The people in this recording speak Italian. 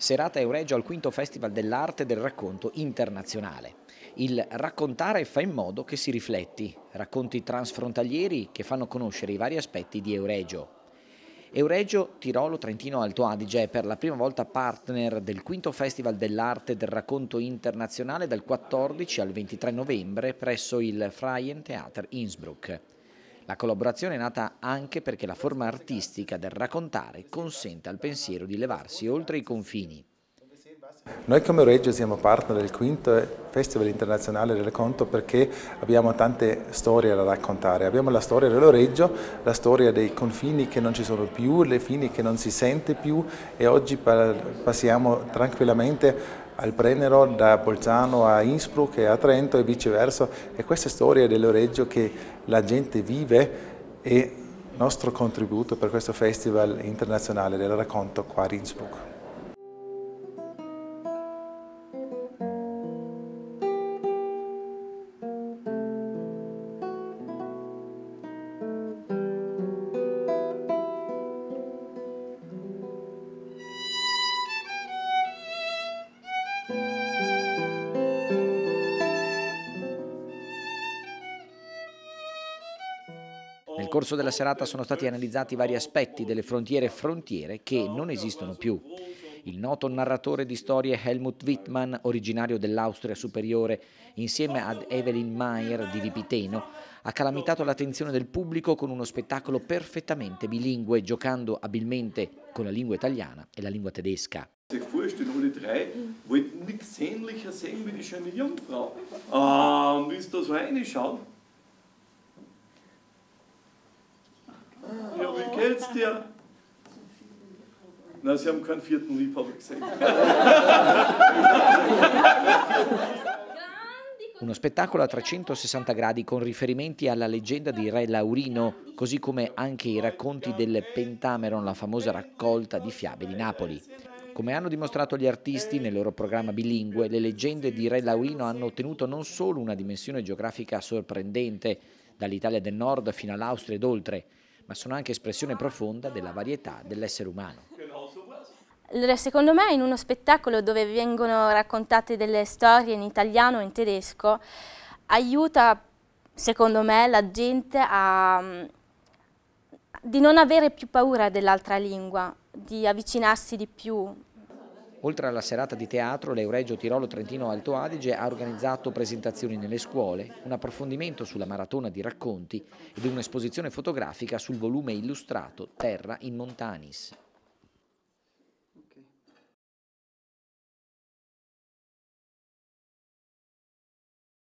Serata Euregio al quinto Festival dell'Arte e del Racconto Internazionale. Il raccontare fa in modo che si rifletti, racconti transfrontalieri che fanno conoscere i vari aspetti di Euregio. Euregio Tirolo Trentino Alto Adige è per la prima volta partner del quinto Festival dell'Arte e del Racconto Internazionale dal 14 al 23 novembre presso il Freien Theater Innsbruck. La collaborazione è nata anche perché la forma artistica del raccontare consente al pensiero di levarsi oltre i confini. Noi come Euregio siamo partner del quinto Festival Internazionale del Racconto perché abbiamo tante storie da raccontare. Abbiamo la storia dell'Euregio, la storia dei confini che non ci sono più, le fini che non si sente più e oggi passiamo tranquillamente al Brennero da Bolzano a Innsbruck e a Trento e viceversa. E questa storia dell'Euregio che la gente vive è il nostro contributo per questo Festival Internazionale del Racconto qua a Innsbruck. Nel corso della serata sono stati analizzati vari aspetti delle frontiere che non esistono più. Il noto narratore di storie Helmut Wittmann, originario dell'Austria Superiore, insieme ad Evelyn Mayer di Vipiteno, ha calamitato l'attenzione del pubblico con uno spettacolo perfettamente bilingue, giocando abilmente con la lingua italiana e la lingua tedesca. Sich vorstellen, alle drei wollten nichts sehnlicher sehen wie die schöne Jungfrau. Und wie es da so reinschaut. Ja, wie geht's dir? Na, Sie haben keinen vierten Liebhaber gesehen. Uno spettacolo a 360 gradi con riferimenti alla leggenda di Re Laurino, così come anche i racconti del Pentameron, la famosa raccolta di fiabe di Napoli. Come hanno dimostrato gli artisti nel loro programma bilingue, le leggende di Re Laurino hanno ottenuto non solo una dimensione geografica sorprendente, dall'Italia del Nord fino all'Austria ed oltre, ma sono anche espressione profonda della varietà dell'essere umano. Secondo me in uno spettacolo dove vengono raccontate delle storie in italiano o in tedesco aiuta, secondo me, la gente di non avere più paura dell'altra lingua, di avvicinarsi di più. Oltre alla serata di teatro, l'Euregio Tirolo Trentino Alto Adige ha organizzato presentazioni nelle scuole, un approfondimento sulla maratona di racconti ed un'esposizione fotografica sul volume illustrato Terra in Montanis.